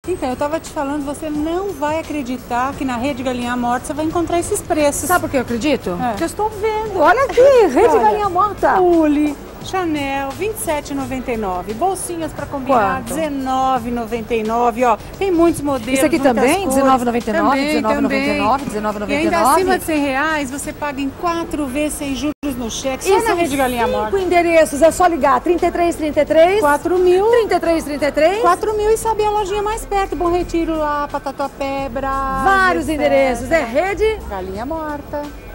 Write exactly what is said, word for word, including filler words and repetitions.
Então, eu tava te falando, você não vai acreditar que na Rede Galinha Morta você vai encontrar esses preços. Sabe por que eu acredito? É. Porque eu estou vendo. Olha aqui, Rede Olha, Galinha Morta. Pule, Chanel, vinte e sete reais e noventa e nove centavos. Bolsinhas para combinar, Quanto? dezenove reais e noventa e nove centavos. Ó, tem muitos modelos. Isso aqui muitas também? cores. dezenove reais e noventa e nove Também, centavos, dezenove reais e noventa e nove centavos, também. dezenove reais e E noventa e ainda nove acima centavos. de cem reais, você paga em quatro vezes sem juros no cheque. Só E na são Rede Galinha cinco Morta. endereços, é só ligar. trinta e três, trinta e três. quatro mil. trinta e três, trinta e três. quatro mil e sabe a lojinha mais perto. Bom Retiro lá, Patatuapé, Brás. Vários etcétera. endereços. É Rede Galinha Morta.